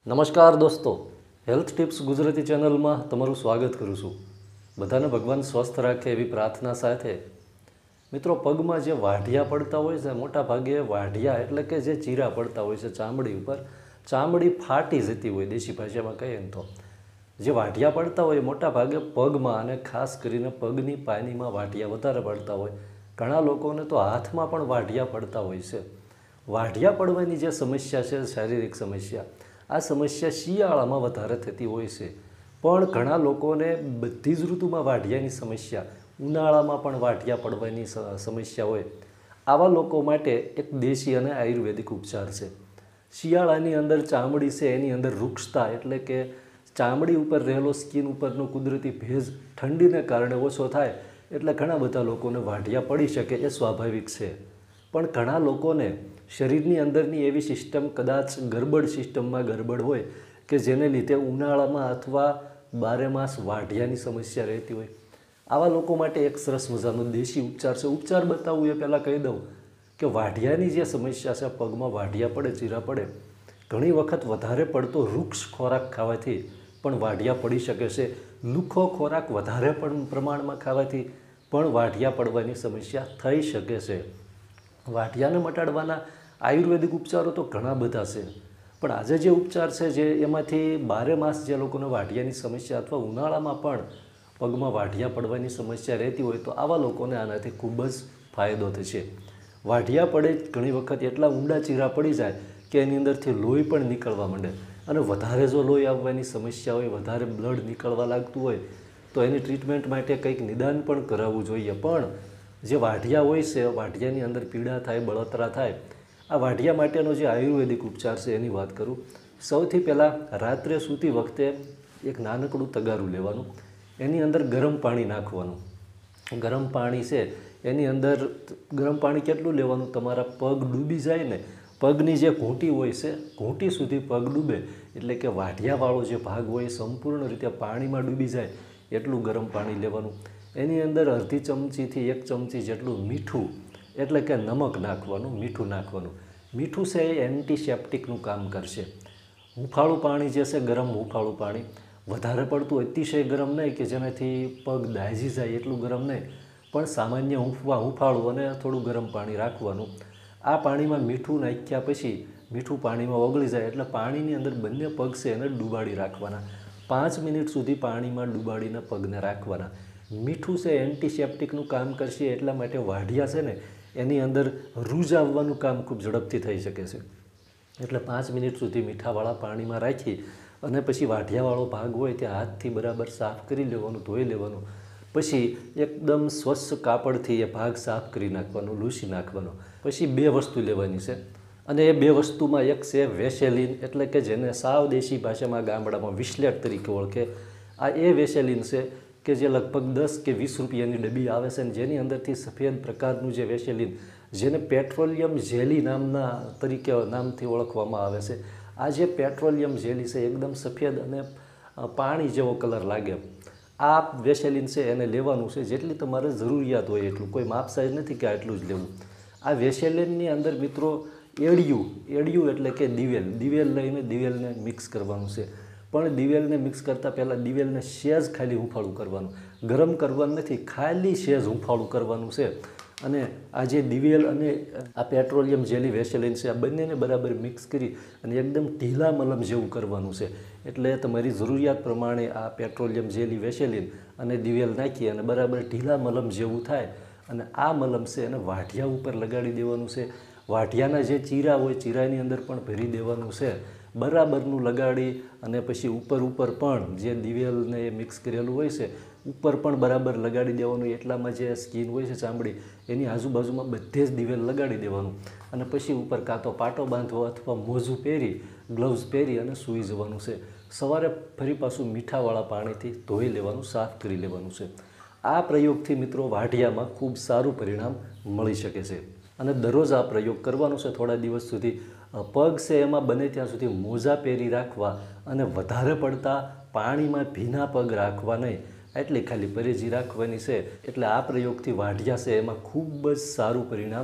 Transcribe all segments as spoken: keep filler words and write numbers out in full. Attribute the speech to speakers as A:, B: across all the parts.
A: નમસ્કાર દોસ્તો, health tips Gujarati ચેનલમાં તમારું સ્વાગત કરું છું। બધાને ભગવાન સ્વસ્થ રાખે એવી પ્રાર્થના સાથે મિત્રો, પગમાં જે વાઢિયા પડતા હોય છે, મોટા ભાગે વાઢિયા એટલે કે જે ચીરા પડતા હોય છે ચામડી ઉપર, ચામડી ફાટી જતી હોય દેશી ભાષામાં કહીએ ને તો, જે વાઢિયા પડતા હોય મોટા ભાગે પગમાં અને ખાસ કરીને પગની પાનીમાં વાઢિયા વધારે પડતા હોય। ઘણા લોકોને તો હાથમાં પણ વાઢિયા પડતા હોય છે। વાઢિયા પડવાની જે સમસ્યા છે, શારીરિક સમસ્યા, આ સમસ્યા શિયાળામાં વધારે થતી હોય છે, પણ ઘણા લોકોને બધી જ ઋતુમાં વાઢિયાની સમસ્યા, ઉનાળામાં પણ વાઢિયા પડવાની સમસ્યા હોય, આવા લોકો માટે એક દેશી અને આયુર્વેદિક ઉપચાર છે। શિયાળાની અંદર ચામડી છે એની અંદર રૂક્ષતા એટલે કે ચામડી ઉપર રહેલો સ્કિન ઉપરનો કુદરતી ભેજ ઠંડીને કારણે ઓછો થાય એટલે ઘણા બધા લોકોને વાઢિયા પડી શકે, એ સ્વાભાવિક છે। પણ ઘણા લોકોને શરીરની અંદરની એવી સિસ્ટમ કદાચ ગરબડ સિસ્ટમમાં ગરબડ હોય કે જેને લીધે ઉનાળામાં અથવા બારે માસ વાઢિયાની સમસ્યા રહેતી હોય, આવા લોકો માટે એક સરસ મજાનો દેશી ઉપચાર છે। ઉપચાર બતાવવું એ પહેલાં કહી દઉં કે વાઢિયાની જે સમસ્યા છે, પગમાં વાઢિયા પડે, ચીરા પડે, ઘણી વખત વધારે પડતો વૃક્ષ ખોરાક ખાવાથી પણ વાઢિયા પડી શકે છે। લુખો ખોરાક વધારે પણ પ્રમાણમાં ખાવાથી પણ વાઢિયા પડવાની સમસ્યા થઈ શકે છે। વાઢિયાને મટાડવાના આયુર્વેદિક ઉપચારો તો ઘણા બધા છે, પણ આજે જે ઉપચાર છે જે એમાંથી બારે માસ જે લોકોને વાઢિયાની સમસ્યા અથવા ઉનાળામાં પણ પગમાં વાઢિયા પડવાની સમસ્યા રહેતી હોય તો આવા લોકોને આનાથી ખૂબ જ ફાયદો થશે। વાઢિયા પડે ઘણી વખત એટલા ઊંડા ચીરા પડી જાય કે એની અંદરથી લોહી પણ નીકળવા માંડે, અને વધારે જો લોહી આવવાની સમસ્યા હોય, વધારે બ્લડ નીકળવા લાગતું હોય તો એની ટ્રીટમેન્ટ માટે કંઈક નિદાન પણ કરાવવું જોઈએ। પણ જે વાઢિયા હોય છે, વાઢિયાની અંદર પીડા થાય, બળતરા થાય, આ વાઢિયા માટેનો જે આયુર્વેદિક ઉપચાર છે એની વાત કરું। સૌથી પહેલાં રાત્રે સૂતી વખતે એક નાનકડું તગારું લેવાનું, એની અંદર ગરમ પાણી નાખવાનું। ગરમ પાણી છે એની અંદર ગરમ પાણી કેટલું લેવાનું, તમારા પગ ડૂબી જાય ને, પગની જે ઘૂંટી હોય છે, ઘૂંટી સુધી પગ ડૂબે એટલે કે વાઢિયાવાળો જે ભાગ હોય સંપૂર્ણ રીતે પાણીમાં ડૂબી જાય એટલું ગરમ પાણી લેવાનું। એની અંદર અડધી ચમચીથી એક ચમચી જેટલું મીઠું એટલે કે નમક નાખવાનું, મીઠું નાખવાનું। મીઠું છે એ એન્ટિસેપ્ટિકનું કામ કરશે। હુંફાળું પાણી જે છે, ગરમ હુંફાળું પાણી, વધારે પડતું અતિશય ગરમ નહીં કે જેનાથી પગ દાઝી જાય એટલું ગરમ નહીં, પણ સામાન્ય હુંફવા હુંફાળું અને થોડું ગરમ પાણી રાખવાનું। આ પાણીમાં મીઠું નાખ્યા પછી મીઠું પાણીમાં ઓગળી જાય એટલે પાણીની અંદર બંને પગ છે એને ડૂબાડી રાખવાના। પાંચ મિનિટ સુધી પાણીમાં ડૂબાડીને પગને રાખવાના। મીઠું છે એન્ટિસેપ્ટિકનું કામ કરશે, એટલા માટે વાઢિયા છે ને એની અંદર રૂજ આવવાનું કામ ખૂબ ઝડપથી થઈ શકે છે। એટલે પાંચ મિનિટ સુધી મીઠાવાળા પાણીમાં રાખી અને પછી વાઢિયાવાળો ભાગ હોય ત્યાં હાથથી બરાબર સાફ કરી લેવાનું, ધોઈ લેવાનું। પછી એકદમ સ્વચ્છ કાપડથી એ ભાગ સાફ કરી નાખવાનો, લૂછી નાખવાનો। પછી બે વસ્તુ લેવાની છે, અને એ બે વસ્તુમાં એક છે વેસેલિન એટલે કે જેને સાવ દેશી ભાષામાં ગામડામાં વિસ્લેટ તરીકે ઓળખે। આ એ વેસેલિન છે કે જે લગભગ દસ કે વીસ રૂપિયાની ડબ્બી આવે છે, અને જેની અંદરથી સફેદ પ્રકારનું જે વેસેલિન, જેને પેટ્રોલિયમ જેલી નામના તરીકે નામથી ઓળખવામાં આવે છે, આ જે પેટ્રોલિયમ જેલી છે એકદમ સફેદ અને પાણી જેવો કલર લાગે, આ વેસેલિન છે એને લેવાનું છે જેટલી તમારે જરૂરિયાત હોય એટલું, કોઈ માપ સાઈઝ નથી કે આટલું જ લેવું। આ વેસેલિનની અંદર મિત્રો એડિયું, એડિયું એટલે કે દિવેલ, દિવેલ લઈને દિવેલને મિક્સ કરવાનું છે। પણ દિવેલને મિક્સ કરતાં પહેલાં દિવેલને સેજ ખાલી હુંફાળું કરવાનું, ગરમ કરવાનું નથી, ખાલી સેજ હુંફાળું કરવાનું છે। અને આ જે દિવેલ અને આ પેટ્રોલિયમ જેલી વેસેલિન છે, આ બંનેને બરાબર મિક્સ કરી અને એકદમ ઢીલા મલમ જેવું કરવાનું છે। એટલે તમારી જરૂરિયાત પ્રમાણે આ પેટ્રોલિયમ જેલી વેસેલિન અને દિવેલ નાખી અને બરાબર ઢીલા મલમ જેવું થાય, અને આ મલમ છે એને વાઢિયા ઉપર લગાડી દેવાનું છે। વાઢિયાના જે ચીરા હોય ચીરાની અંદર પણ ભરી દેવાનું છે, બરાબરનું લગાડી અને પછી ઉપર ઉપર પણ જે દિવેલને મિક્સ કરેલું હોય છે ઉપર પણ બરાબર લગાડી દેવાનું। એટલામાં જે સ્કિન હોય છે ચામડી એની આજુબાજુમાં બધે જ દિવેલ લગાડી દેવાનું, અને પછી ઉપર કાં તો પાટો બાંધવો અથવા મોજું પહેરી, ગ્લવ્સ પહેરી અને સૂઈ જવાનું છે। સવારે ફરી પાછું મીઠાવાળા પાણીથી ધોઈ લેવાનું, સાફ કરી લેવાનું છે। આ પ્રયોગથી મિત્રો વાઢિયામાં ખૂબ સારું પરિણામ મળી શકે છે, અને દરરોજ આ પ્રયોગ કરવાનો છે થોડા દિવસ સુધી। પગ છે એમાં બને ત્યાં સુધી મોજા પહેરી રાખવા અને વધારે પડતા પાણીમાં ભીના પગ રાખવા નહીં, એટલી ખાલી પરેજી રાખવાની છે। એટલે આ પ્રયોગથી વાઢિયા છે એમાં ખૂબ જ સારું પરિણામ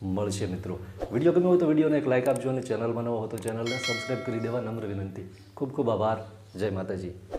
A: મળશે મિત્રો. વિડીયો ગમ્યો હોય તો વિડીયોને એક લાઇક આપજો અને ચેનલમાં નવો હો તો ચેનલને સબસ્ક્રાઈબ કરી દેવા નમ્ર વિનંતી. ખૂબ ખૂબ આભાર. જય માતાજી.